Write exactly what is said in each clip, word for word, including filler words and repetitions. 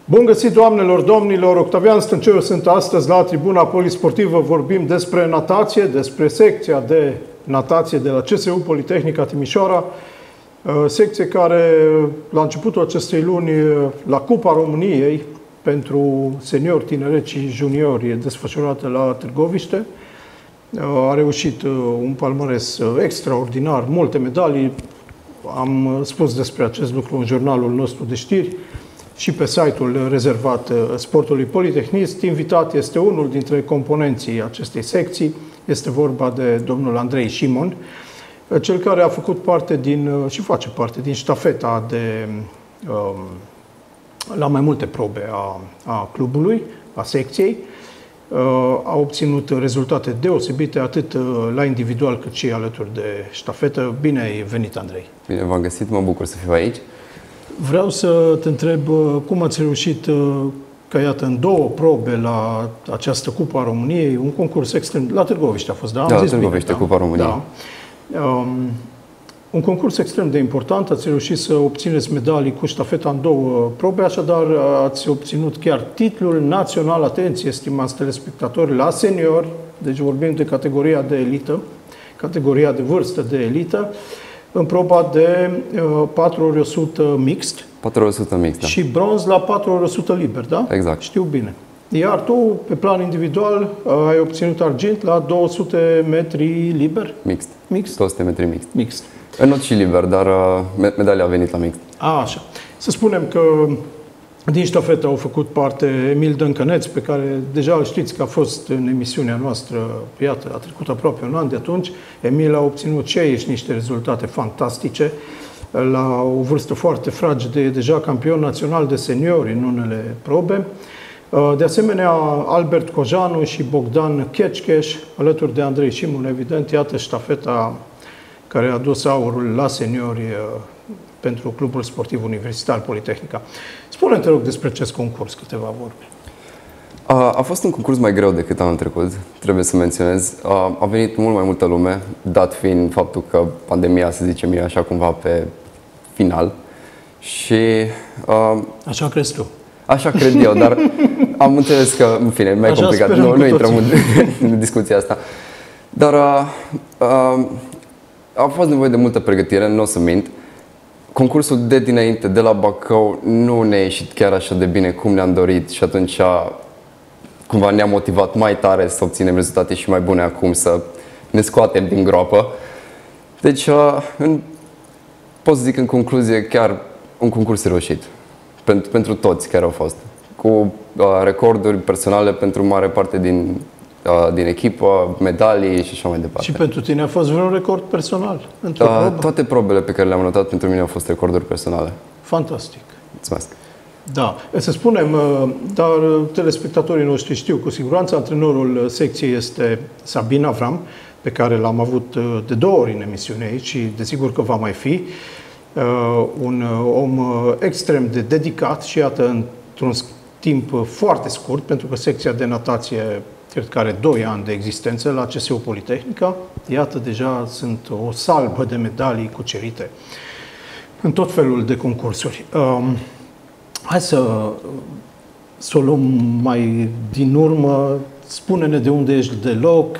Bun găsit, doamnelor, domnilor! Octavian Stânceu sunt astăzi la Tribuna Polisportivă. Vorbim despre natație, despre secția de natație de la C S U Politehnica Timișoara, secție care, la începutul acestei luni, la Cupa României, pentru seniori, tineret și juniori, e desfășurată la Târgoviște. A reușit un palmares extraordinar, multe medalii. Am spus despre acest lucru în jurnalul nostru de știri și pe site-ul rezervat sportului politehnist. Invitat este unul dintre componenții acestei secții. Este vorba de domnul Andrei Șimon, cel care a făcut parte din, și face parte din ștafeta de, la mai multe probe a, a clubului, a secției. A obținut rezultate deosebite, atât la individual cât și alături de ștafetă. Bine ai venit, Andrei! Bine v-am găsit, mă bucur să fiu aici. Vreau să te întreb cum ați reușit ca, iată, în două probe la această Cupa României, un concurs extrem... La Târgoviște a fost, da? Am da, zis la Târgoviște, bine, Cupa României. Da. Um, un concurs extrem de important, ați reușit să obțineți medalii cu ștafeta în două probe, așadar ați obținut chiar titlul național, atenție, stimați telespectatori, la senior, deci vorbim de categoria de elită, categoria de vârstă de elită, în proba de uh, patru ori o sută mixt. patru ori o sută mixt, da. Și bronz la patru ori o sută liber, da? Exact. Știu bine. Iar tu, pe plan individual, ai obținut argint la două sute metri liber? Mixt. Mixt? două sute metri mixt. Mixt. Înot și liber, dar uh, medalia a venit la mixt. A, așa. Să spunem că din ștafetă au făcut parte Emil Dâncăneț, pe care deja îl știți că a fost în emisiunea noastră, iată, a trecut aproape un an de atunci. Emil a obținut și aici niște rezultate fantastice. La o vârstă foarte fragedă, e deja campion național de seniori în unele probe. De asemenea, Albert Cojanu și Bogdan Chechcheș, alături de Andrei Șimon, evident, iată ștafeta care a dus aurul la seniori pentru Clubul Sportiv Universitar Politehnica. Spune-mi, te rog, despre acest concurs câteva vorbe. A, a fost un concurs mai greu decât anul trecut, trebuie să menționez. A, a venit mult mai multă lume, dat fiind faptul că pandemia, să zicem, e așa cumva pe final. Și... A, așa crezi tu. Așa cred eu, dar am înțeles că, în fine, mai complicat. Nu, nu intrăm în, în discuția asta. Dar a, a, a fost nevoie de multă pregătire, nu o să mint. Concursul de dinainte, de la Bacău, nu ne-a ieșit chiar așa de bine cum ne-am dorit și atunci cumva ne-a motivat mai tare să obținem rezultate și mai bune acum, să ne scoatem din groapă. Deci, în, pot să zic în concluzie, chiar un concurs reușit pentru, pentru toți care au fost, cu uh, recorduri personale pentru mare parte din, uh, din echipă, medalii și așa mai departe. Și pentru tine a fost vreun record personal? Într-o uh, probă? Toate probele pe care le-am notat pentru mine au fost recorduri personale. Fantastic. Mulțumesc. Da, să spunem, dar telespectatorii noștri știu cu siguranță, antrenorul secției este Sabin Avram, pe care l-am avut de două ori în emisiune aici și desigur că va mai fi. Un om extrem de dedicat și iată, într-un timp foarte scurt, pentru că secția de natație cred că are doi ani de existență la C S U Politehnica. Iată, deja sunt o salbă de medalii cucerite în tot felul de concursuri. Hai să, să o luăm mai din urmă. Spune-ne de unde ești deloc.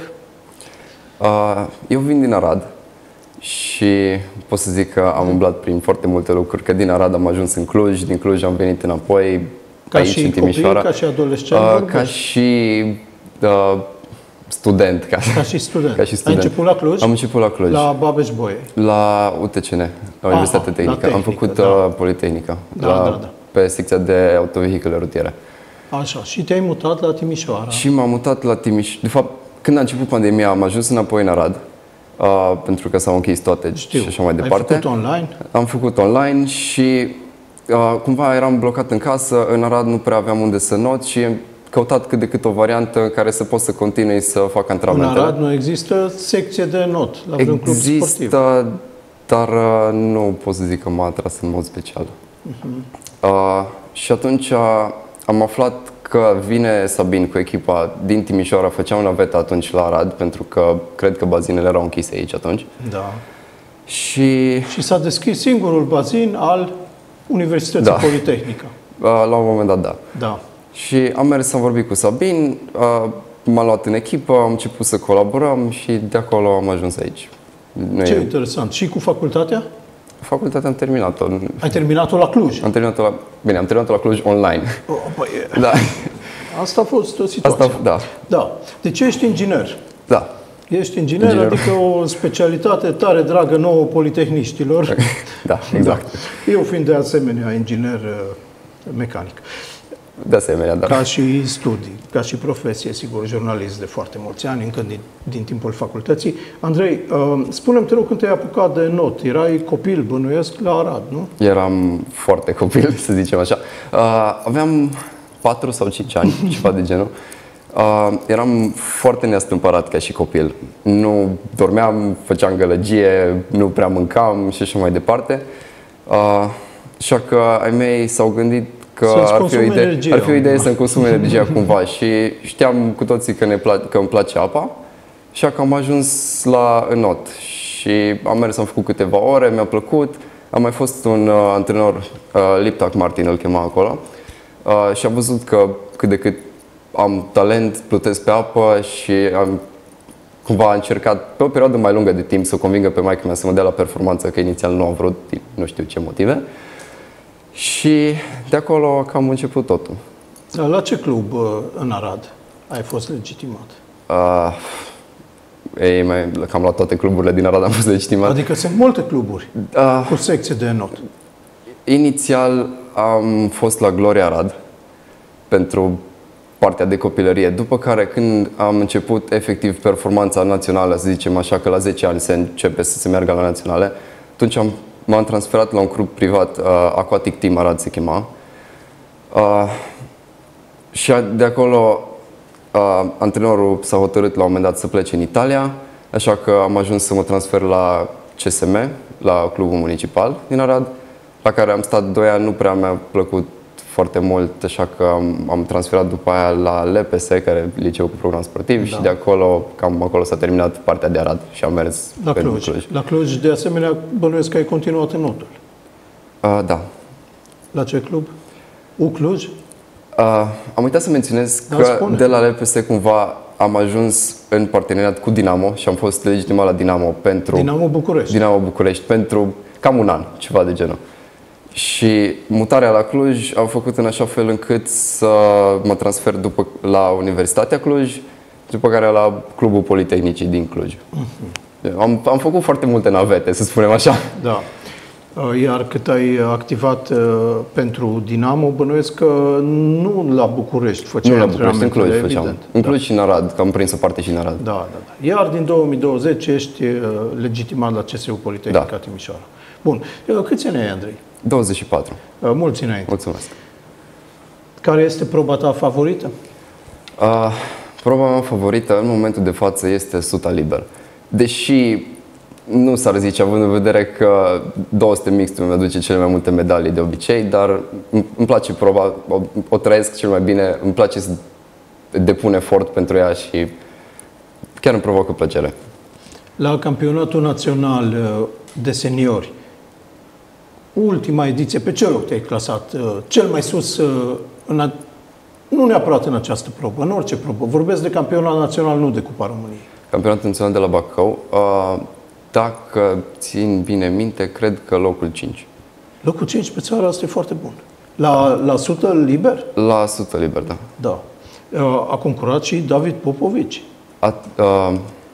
Uh, eu vin din Arad și pot să zic că am umblat prin foarte multe lucruri, că din Arad am ajuns în Cluj, din Cluj am venit înapoi, ca aici, și în Timișoara. Copii, ca și adolescent? Uh, ca și uh, student. Ca, ca și student. Ca și student. Ai început la Cluj? Am început la Cluj. La Babeș-Bolyai? La U T C N, la Universitatea Tehnică. Tehnică. Am făcut da. uh, Politehnica, da, la, da, da. pe secția de autovehicule rutiere. Așa, și te-ai mutat la Timișoara? Și m-am mutat la Timișoara. De fapt, când a început pandemia, am ajuns înapoi în Arad, uh, pentru că s-au închis toate. Știu. Și așa mai departe. Ai făcut online? Am făcut online și uh, cumva eram blocat în casă, în Arad nu prea aveam unde să not și am căutat cât de cât o variantă în care să pot să continui să fac antrenamentele. În Arad nu există secție de not la vreun club sportiv? Există, dar uh, nu pot să zic că m-a atras în mod special. Uh-huh. uh, și atunci uh, am aflat că vine Sabin cu echipa din Timișoara, făceam navetă atunci la Arad, pentru că cred că bazinele erau închise aici atunci. Da. Și, și s-a deschis singurul bazin al Universității da. Politehnică. La un moment dat, da. Da. Și am mers să vorbit cu Sabin, m-a luat în echipă, am început să colaborăm și de acolo am ajuns aici. Noi... Ce interesant. Și cu facultatea? Facultatea am terminat-o. Ai terminat-o la Cluj? Am terminat-o la... Bine, am terminat-o la Cluj online. Oh, băi, da. Asta a fost o situație. Asta, da. Da. Deci ești inginer. Da. Ești inginer, inginer, adică o specialitate tare dragă nouă politehniștilor. Da, exact. Da. Eu fiind de asemenea inginer mecanic. De asemenea, da. Ca și studii, ca și profesie, sigur, jurnalist de foarte mulți ani, încă din, din timpul facultății. Andrei, uh, spune-mi, te rog, când te-ai apucat de not? Erai copil, bănuiesc, la Arad, nu? Eram foarte copil, să zicem așa. Uh, aveam patru sau cinci ani, ceva de genul. Uh, eram foarte neastâmpărat ca și copil. Nu dormeam, făceam gălăgie, nu prea mâncam și așa mai departe. Uh, așa că ai mei s-au gândit că ar fi, o idee, energia, ar fi o idee să-mi consum energia cumva și știam cu toții că, ne pla- că îmi place apa, așa că am ajuns la not și am mers, am făcut câteva ore, mi-a plăcut. Am mai fost un uh, antrenor, uh, Liptak Martin îl chema acolo, uh, și am văzut că cât de cât am talent, plutesc pe apă și am cumva încercat pe o perioadă mai lungă de timp să convingă pe maică mea să mă dea la performanță, că inițial nu am vrut, nu știu ce motive. Și de acolo cam început totul. La ce club în Arad ai fost legitimat? Uh, ei, mai, cam la toate cluburile din Arad am fost legitimat. Adică sunt multe cluburi uh, cu secție de not. Inițial am fost la Gloria Arad pentru partea de copilărie, după care când am început efectiv performanța națională, să zicem așa, că la zece ani se începe să se meargă la naționale, atunci am m-am transferat la un club privat, uh, Aquatic Team Arad se chema. Uh, și de acolo uh, antrenorul s-a hotărât la un moment dat să plece în Italia, așa că am ajuns să mă transfer la C S M, la clubul municipal din Arad, la care am stat doi ani, nu prea mi-a plăcut foarte mult, așa că am, am transferat după aia la L P S, care e liceu cu program sportiv, da. Și de acolo, cam acolo s-a terminat partea de Arad și am mers la Cluj. Cluj. La Cluj, de asemenea, bănuiesc că ai continuat în notul. Uh, da. La ce club? U Cluj? Uh, am uitat să menționez da, că spune. De la L P S cumva am ajuns în parteneriat cu Dinamo și am fost legitimat la Dinamo pentru... Dinamo București. Dinamo București, pentru cam un an, ceva de genul. Și mutarea la Cluj am făcut în așa fel încât să mă transfer după la Universitatea Cluj, după care la Clubul Politehnicii din Cluj. Uh-huh. Am, am făcut foarte multe navete, să spunem așa. Da. Iar cât ai activat uh, pentru Dinamo, bănuiesc că nu la București făceai Nu la București, în Cluj făceam. Evident. În Cluj da. Și în Arad, că am prins o parte și în Arad. Da, da, da. Iar din două mii douăzeci ești uh, legitimat la C S U Politehnica da. Timișoara. Bun. Câți ani ai, Andrei? douăzeci și patru. Mulți înainte. Mulțumesc. Care este proba ta favorită? Uh, proba mea favorită în momentul de față este suta liber. Deși nu s-ar zice, având în vedere că două sute mixtul mi aduce cele mai multe medalii de obicei, dar îmi place proba, o, o trăiesc cel mai bine, îmi place să depun efort pentru ea și chiar îmi provoacă plăcere. La campionatul național de seniori, ultima ediție, pe ce loc te-ai clasat? Cel mai sus, în a, nu neapărat în această probă, în orice probă. Vorbesc de campionat național, nu de Cupa României. Campionatul național de la Bacău, dacă țin bine minte, cred că locul cinci. Locul cinci pe țară, asta e foarte bun. La, la sută liber? La sută liber, da. Da. A concurat și David Popovici. A, a,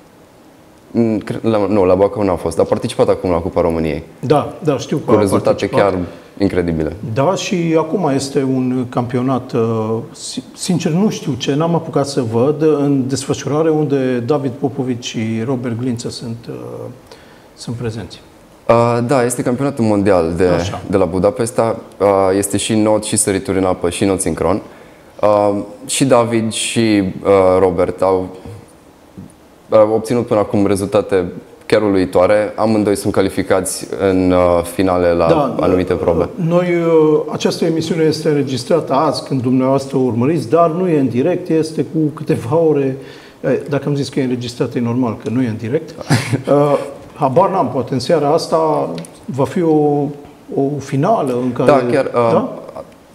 La, nu, la Bacău nu a fost. A participat acum la Cupa României. Da, da, știu că cu rezultate chiar incredibile. Da, și acum este un campionat, sincer nu știu ce, n-am apucat să văd, în desfășurare, unde David Popovici și Robert Glință sunt, sunt prezenți. Uh, da, este campionatul mondial de, de la Budapesta. Uh, este și not, și sărituri în apă, și not sincron. Uh, și David și uh, Robert au obținut până acum rezultate chiar uluitoare. Amândoi sunt calificați în uh, finale la da, anumite probe. Noi, uh, această emisiune este înregistrată azi, când dumneavoastră o urmăriți, dar nu e în direct, este cu câteva ore. Dacă am zis că e înregistrată, e normal că nu e în direct. Uh, habar n-am, poate în seara asta va fi o, o finală în care... Da, chiar... Uh, da?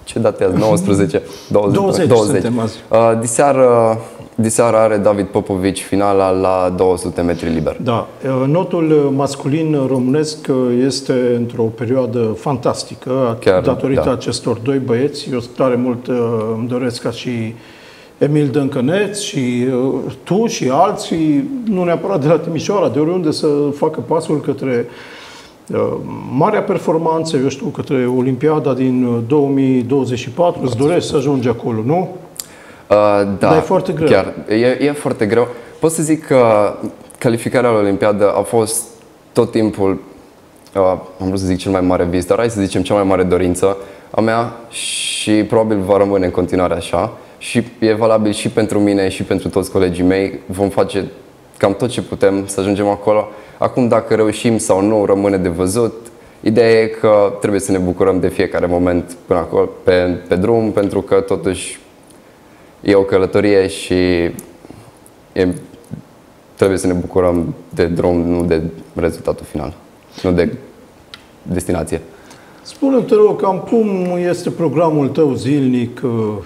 ce date azi? nouăsprezece? douăzeci? douăzeci, douăzeci. suntem azi. Uh, diseară, diseară are David Popovici finala la două sute metri liber. Da, notul masculin românesc este într-o perioadă fantastică, chiar, datorită da. acestor doi băieți. Eu tare mult îmi doresc ca și Emil Dâncăneț și tu și alții, nu neapărat de la Timișoara, de oriunde, să facă pasul către marea performanță, eu știu, către Olimpiada din două mii douăzeci și patru. Îți dorești să ajungi acolo, nu? Uh, da, dar e foarte greu. Chiar, e, e foarte greu. Pot să zic că calificarea la Olimpiadă a fost tot timpul, uh, am vrut să zic cel mai mare vis, dar hai să zicem cea mai mare dorință a mea și probabil va rămâne în continuare așa. Și e valabil și pentru mine și pentru toți colegii mei. Vom face cam tot ce putem să ajungem acolo. Acum, dacă reușim sau nu, rămâne de văzut. Ideea e că trebuie să ne bucurăm de fiecare moment până acolo, pe, pe drum, pentru că totuși e o călătorie și e, trebuie să ne bucurăm de drum, nu de rezultatul final, nu de destinație. Spune-mi, te rog, cam cum este programul tău zilnic,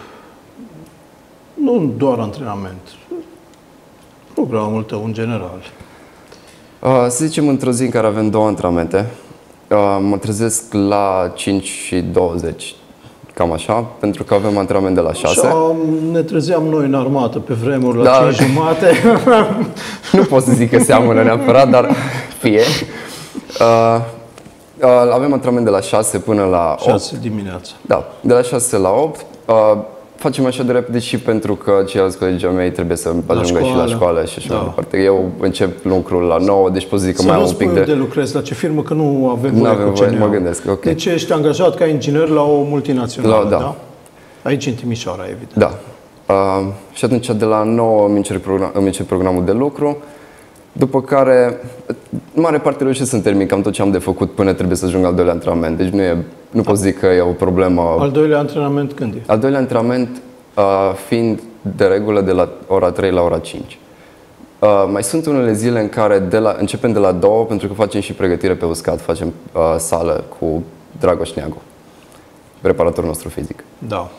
nu doar antrenament, programul tău în general? Uh, să zicem, într-o zi în care avem două antrenamente, uh, mă trezesc la cinci și douăzeci. Cam așa, pentru că avem antrenament de la șase. Așa ne trezeam noi în armată pe vremuri la da, cinci jumate. Nu pot să zic că seamănă neapărat, dar fie. Uh, uh, avem antrenament de la șase până la opt. șase dimineața. Da, de la șase la opt. Uh, facem așa de repede și pentru că ceilalți colegi mei trebuie să ajungă și la școală și așa da. mai departe. Eu încep lucrul la nouă, deci pot să zic că să mai am un pic de... de lucrezi la ce firmă, că nu avem voie avem cu voie, mă gândesc, ok. Deci ești angajat ca inginer la o multinațională, la, da. da? Aici în Timișoara, evident. Da. Uh, și atunci de la nouă îmi încep, program, îmi încep programul de lucru, după care, în mare parte reușesc să-mi termin cam tot ce am de făcut până trebuie să ajung al doilea antrenament. Deci nu, e, nu pot zic că e o problemă. Al doilea antrenament când e? Al doilea antrenament uh, fiind de regulă de la ora trei la ora cinci. Uh, mai sunt unele zile în care de la, începem de la două, pentru că facem și pregătire pe uscat, facem uh, sală cu Dragoș Neagu, preparatorul nostru fizic. Da.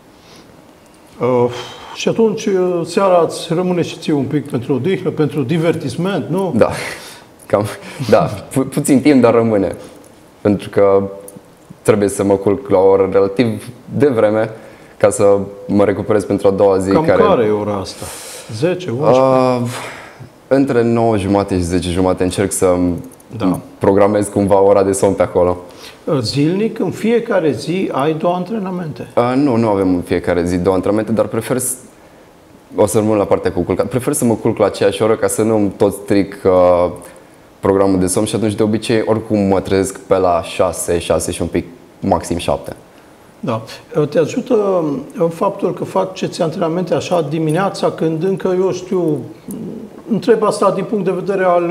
Uh, și atunci, seara îți rămâne și ție un pic pentru odihnă, pentru divertisment, nu? Da, cam, da pu- puțin timp, dar rămâne. Pentru că trebuie să mă culc la o oră relativ devreme ca să mă recuperez pentru a doua zi. Cam care, care e ora asta? zece, unsprezece? Uh, între nouă jumate și zece jumate încerc să da. programez cumva ora de somn pe acolo. Zilnic, în fiecare zi ai două antrenamente? Uh, nu, nu avem în fiecare zi două antrenamente, dar prefer să... O să rămân la partea cu culcat. Prefer să mă culc la aceeași oră ca să nu tot stric uh, programul de somn și atunci de obicei oricum mă trezesc pe la șase, șase și un pic, maxim șapte. Da. Te ajută faptul că faceți antrenamente așa dimineața, când încă, eu știu, întreb asta din punct de vedere al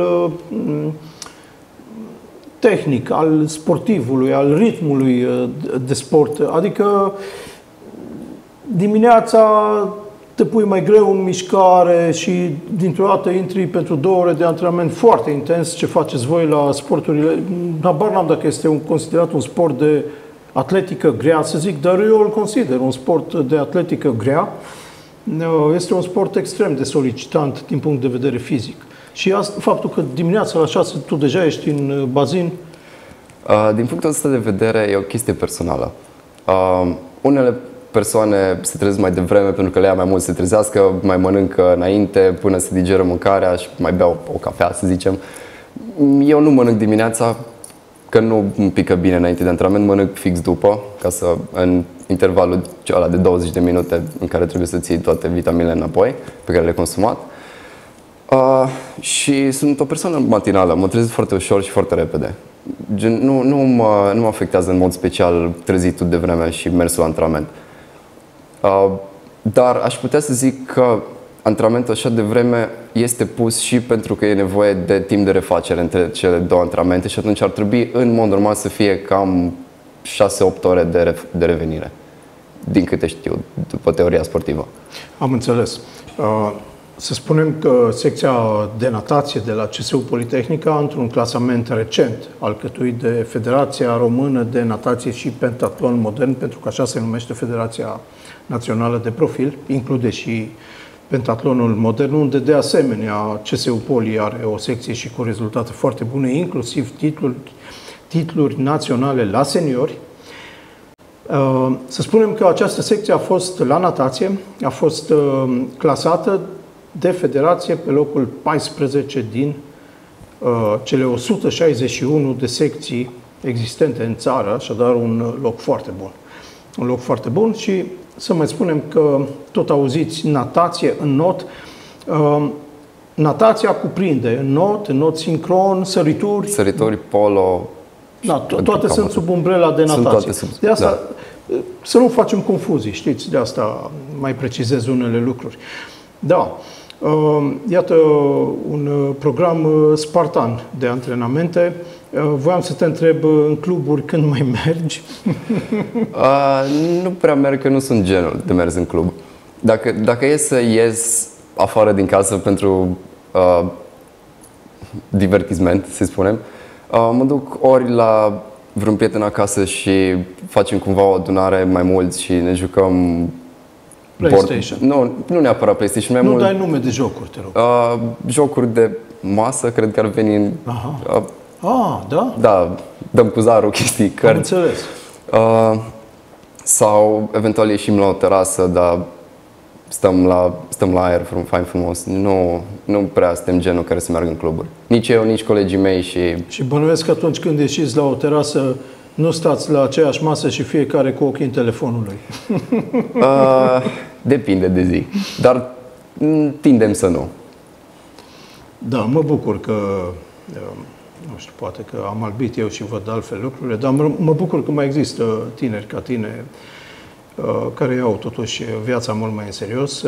tehnic, al sportivului, al ritmului de sport. Adică dimineața te pui mai greu în mișcare și dintr-o dată intri pentru două ore de antrenament foarte intens, ce faceți voi la sporturile. Habar n-am dacă este un, considerat un sport de atletică grea, să zic, dar eu îl consider un sport de atletică grea. Este un sport extrem de solicitant din punct de vedere fizic. Și asta, faptul că dimineața la șase tu deja ești în bazin? Din punctul ăsta de vedere e o chestie personală. Unele persoane se trezesc mai devreme pentru că le ia mai mult să se trezească, mai mănâncă înainte până se digeră mâncarea și mai beau o cafea, să zicem. Eu nu mănânc dimineața, că nu îmi pică bine înainte de antrenament, mănânc fix după, ca să, în intervalul ăla de douăzeci de minute în care trebuie să ții toate vitaminele înapoi, pe care le-ai consumat. Uh, și sunt o persoană matinală, mă trezesc foarte ușor și foarte repede. Gen, nu, nu, mă, nu mă afectează în mod special trezitul de vreme și mersul la antrenament. Uh, dar aș putea să zic că antrenamentul așa de vreme este pus și pentru că e nevoie de timp de refacere între cele două antrenamente și atunci ar trebui în mod normal să fie cam șase opt ore de, re- de revenire, din câte știu, după teoria sportivă. Am înțeles. Uh, să spunem că secția de natație de la C S U Politehnica, într-un clasament recent alcătuit de Federația Română de Natație și Pentatlon Modern, pentru că așa se numește Federația Națională de Profil, include și Pentatlonul Modern, unde de asemenea C S U Poli are o secție și cu rezultate foarte bune, inclusiv titluri, titluri naționale la seniori. Să spunem că această secție a fost la natație, a fost clasată de federație pe locul paisprezece din uh, cele o sută șaizeci și unu de secții existente în țară, așadar un loc foarte bun. Un loc foarte bun și să mai spunem că tot auziți natație în not. Uh, natația cuprinde în not, în not sincron, sărituri. Sărituri, polo. Da, to toate sunt sub umbrela de natație. Sub, de asta da. Să nu facem confuzii, știți, de asta mai precizez unele lucruri. Da. Iată un program spartan de antrenamente. Voiam să te întreb, în cluburi când mai mergi? uh, nu prea merg, că nu sunt genul de mers în club. Dacă, dacă e să ies afară din casă pentru uh, divertisment, să spunem, uh, mă duc ori la vreun prieten acasă și facem cumva o adunare mai mulți și ne jucăm PlayStation. Nu, nu neapărat PlayStation, mai nu mult. Nu dai nume de jocuri, te rog. Uh, jocuri de masă, cred că ar veni în... Aha. Uh, ah, da? Da, dăm cu zarul, chestii, cărți. Am înțeles. Uh, sau eventual ieșim la o terasă, dar stăm la, stăm la aer fain frumos. Nu, nu prea suntem genul care să meargă în cluburi. Nici eu, nici colegii mei și... Și bănuiesc că atunci când ieșiți la o terasă, nu stați la aceeași masă și fiecare cu ochii în telefonul lui. Uh, depinde de zi. Dar tindem să nu. Da, mă bucur că, nu știu, poate că am albit eu și văd altfel lucrurile, dar mă, mă bucur că mai există tineri ca tine care iau totuși viața mult mai în serios.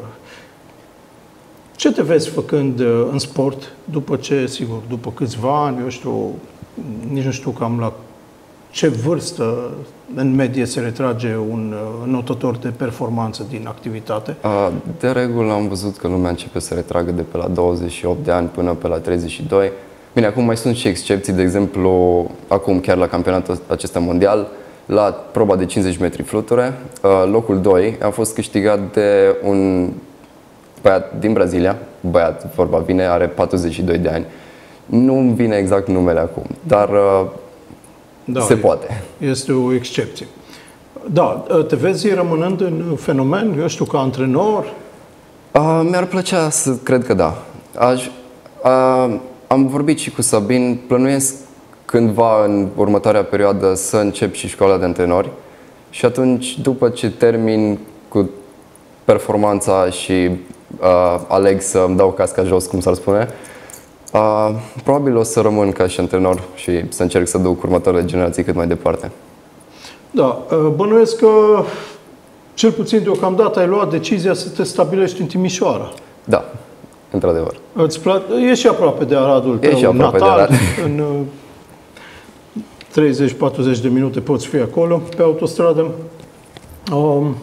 Ce te vezi făcând în sport după ce, sigur, după câțiva ani, eu știu, nici nu știu cam la ce vârstă în medie se retrage un notător de performanță din activitate? De regulă am văzut că lumea începe să retragă de pe la douăzeci și opt de ani până pe la treizeci și doi. Bine, acum mai sunt și excepții, de exemplu, acum chiar la campionatul acesta mondial, la proba de cincizeci metri fluture, locul doi a fost câștigat de un băiat din Brazilia, băiat, vorba vine, are patruzeci și doi de ani. Nu-mi vine exact numele acum, dar da, se poate. Este o excepție. Da, te vezi rămânând în fenomen, eu știu, ca antrenor? Uh, mi-ar plăcea să cred că da. Aș, uh, am vorbit și cu Sabin, plănuiesc cândva în următoarea perioadă să încep și școala de antrenori și atunci, după ce termin cu performanța și uh, aleg să îmi dau casca jos, cum s-ar spune, uh, probabil o să rămân ca și antrenor și să încerc să duc următoarele generații cât mai departe. Da, bănuiesc că cel puțin deocamdată ai luat decizia să te stabilești în Timișoara. Da, într-adevăr. E și aproape de Aradul tău e natal, de Arad. în treizeci patruzeci de minute poți fi acolo, pe autostradă. Um,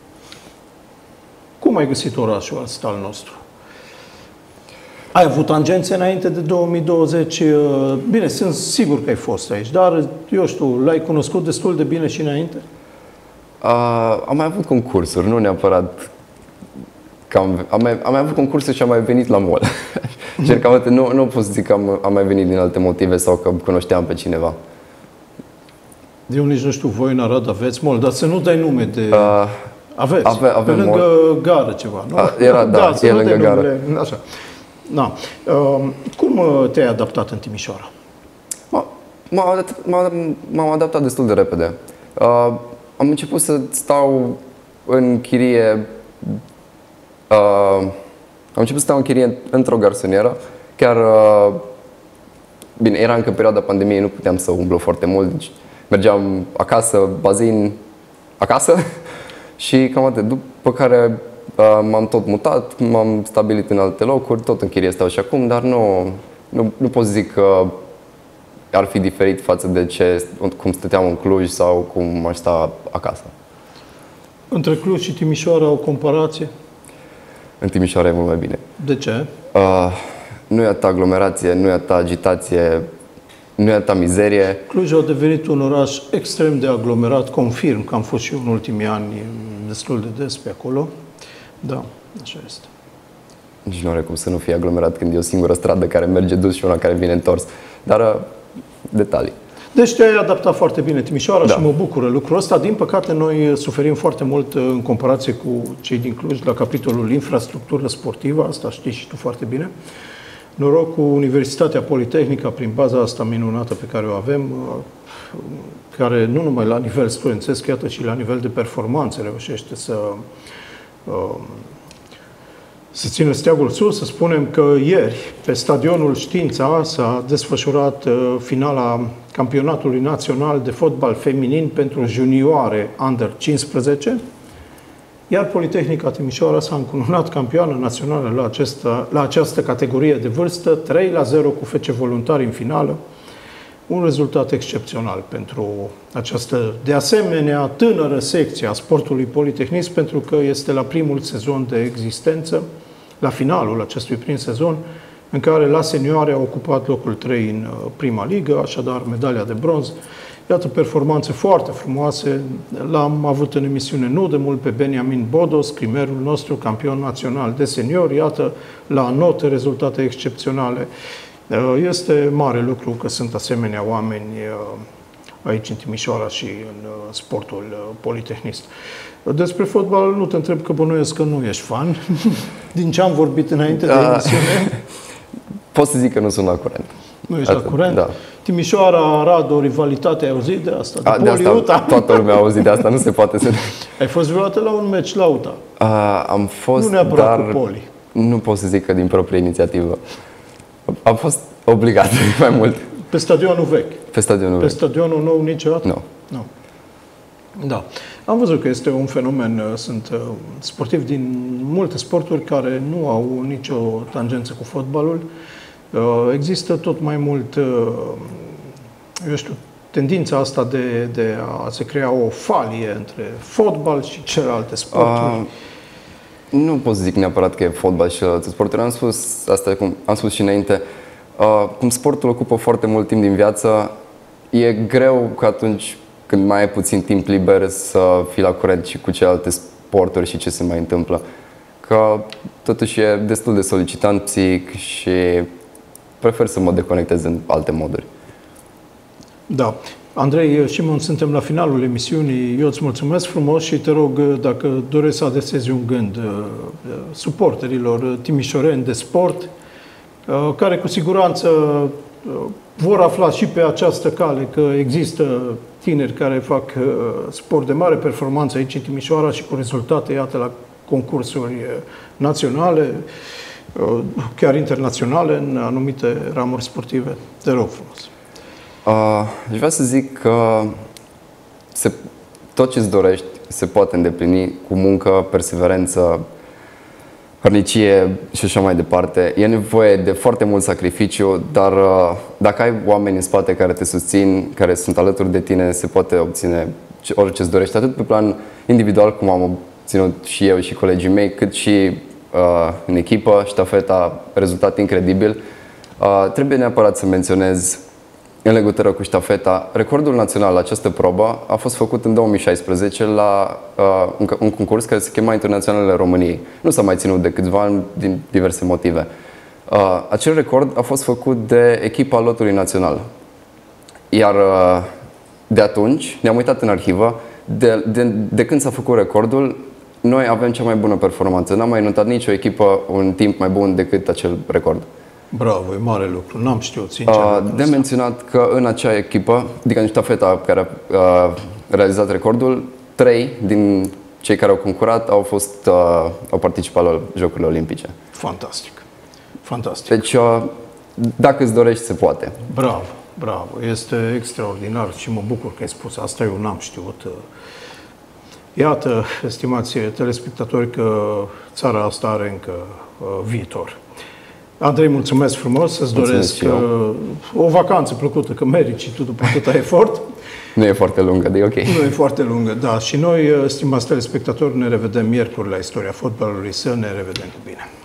cum ai găsit orașul ăsta al nostru? Ai avut tangențe înainte de două mii douăzeci? Bine, sunt sigur că ai fost aici, dar, eu știu, l-ai cunoscut destul de bine și înainte? Uh, am mai avut concursuri, nu neapărat că am, am, mai, am mai avut concursuri și am mai venit la mall. Cercam, nu, nu pot să zic că am, am mai venit din alte motive sau că cunoșteam pe cineva. Eu nici nu știu, voi în Arad aveți mall, dar să nu dai nume de... Uh, aveți, ave, avem pe lângă mall. Gară ceva, nu? Uh, era, da, da e lângă gară. Numele, așa. Da. Uh, cum te-ai adaptat în Timișoara? M-am adaptat destul de repede. Uh, am început să stau în chirie, uh, am început să stau în chirie într-o garsonieră. Chiar, uh, bine, era încă perioada pandemiei, nu puteam să umblu foarte mult, deci mergeam acasă, bazin, acasă și cam atât. După care uh, m-am tot mutat, m-am stabilit în alte locuri, tot în chirie stau și acum, dar nu, nu, nu pot zic că ar fi diferit față de ce, cum stăteam în Cluj sau cum aș sta acasă. Între Cluj și Timișoara o comparație? în Timișoara e mult mai bine. De ce? Uh, nu e atâta aglomerație, nu e atâta agitație, nu e atâta mizerie. Clujul a devenit un oraș extrem de aglomerat, confirm că am fost și eu în ultimii ani destul de des pe acolo. Da, așa este. Nici nu are cum să nu fie aglomerat când e o singură stradă care merge dus și una care vine întors. Dar uh, detalii. Deci te-ai adaptat foarte bine Timișoara, da. și mă bucură lucrul ăsta. Din păcate, noi suferim foarte mult în comparație cu cei din Cluj la capitolul infrastructură sportivă, asta știi și tu foarte bine. Noroc cu Universitatea Politehnică, prin baza asta minunată pe care o avem, care nu numai la nivel studențesc, iată, și la nivel de performanță reușește să, să țină steagul sus. Să spunem că ieri, pe stadionul Știința, s-a desfășurat finala campionatului național de fotbal feminin pentru junioare under cincisprezece, iar Politehnica Timișoara s-a încununat campioană națională la, acesta, la această categorie de vârstă, trei la zero cu F C Voluntari în finală. Un rezultat excepțional pentru această, de asemenea, tânără secție a sportului politehnist, pentru că este la primul sezon de existență, la finalul acestui prim sezon, în care la senioare a ocupat locul trei în prima ligă, așadar medalia de bronz. Iată performanțe foarte frumoase. L-am avut în emisiune nu de mult pe Beniamin Bodos, primerul nostru campion național de seniori. Iată, la note, rezultate excepționale. Este mare lucru că sunt asemenea oameni aici în Timișoara și în sportul politehnist. Despre fotbal nu te întreb, că bănuiesc că nu ești fan. Din ce am vorbit înainte de emisiune. Pot să zic că nu sunt la curent. Nu ești Atât, la curent? Da. Timișoara, Arad, o rivalitate, ai auzit de asta? De, A, de asta toată lumea a auzit de asta, nu se poate să... Ai fost vreodată la un meci la U T A? A, am fost, nu neapărat dar cu Poli. Nu pot să zic că din proprie inițiativă. Am fost obligat mai mult. Pe stadionul vechi? Pe stadionul Pe vechi. stadionul nou niciodată? Nu. Nu. Da. Am văzut că este un fenomen. Sunt sportivi din multe sporturi care nu au nicio tangență cu fotbalul. Există tot mai mult, eu știu, tendința asta de, de a se crea o falie între fotbal și celelalte sporturi. Uh, nu pot să zic neapărat că e fotbal și celelalte sporturi. Am spus asta, cum am spus și înainte. Uh, cum sportul ocupă foarte mult timp din viață, e greu că atunci când mai ai puțin timp liber să fii la curent și cu celelalte sporturi și ce se mai întâmplă. Că totuși e destul de solicitant psihic și prefer să mă deconectez în alte moduri. Da. Andrei, Șimon, suntem la finalul emisiunii. Eu îți mulțumesc frumos și te rog, dacă dorești să adresezi un gând suporterilor timișoreni de sport, care cu siguranță vor afla și pe această cale că există tineri care fac sport de mare performanță aici în Timișoara și cu rezultate, iată, la concursuri naționale, chiar internaționale, în anumite ramuri sportive. Te rog frumos. Uh, aș vrea să zic că se, tot ce îți dorești se poate îndeplini cu muncă, perseverență, hărnicie și așa mai departe. E nevoie de foarte mult sacrificiu, dar uh, dacă ai oameni în spate care te susțin, care sunt alături de tine, se poate obține orice îți dorești, atât pe plan individual, cum am obținut și eu și colegii mei, cât și uh, în echipă, ștafeta, rezultat incredibil. Uh, trebuie neapărat să menționez în legătură cu ștafeta, recordul național la această probă a fost făcut în două mii șaisprezece la uh, un, un concurs care se chema Internaționalele României. Nu s-a mai ținut de câțiva ani din diverse motive. Uh, acel record a fost făcut de echipa lotului național. Iar uh, de atunci ne-am uitat în arhivă, de, de, de când s-a făcut recordul, noi avem cea mai bună performanță. N-a mai notat nicio echipă un timp mai bun decât acel record. Bravo, e mare lucru. N-am știut, sincer. Uh, de menționat că în acea echipă, adică în ștafeta care a uh, realizat recordul, trei din cei care au concurat au fost uh, au participat la Jocurile Olimpice. Fantastic. Fantastic. Deci, uh, dacă îți dorești, se poate. Bravo, bravo. Este extraordinar și mă bucur că ai spus asta. Eu n-am știut. Iată, estimați telespectatori, că țara asta are încă uh, viitor. Andrei, mulțumesc frumos, să-ți doresc o vacanță plăcută, că meriți și tu după atâta efort. Nu e foarte lungă, de ok. Nu e foarte lungă, da. Și noi, stimați telespectatori, ne revedem miercuri la Istoria Fotbalului. Să ne revedem cu bine.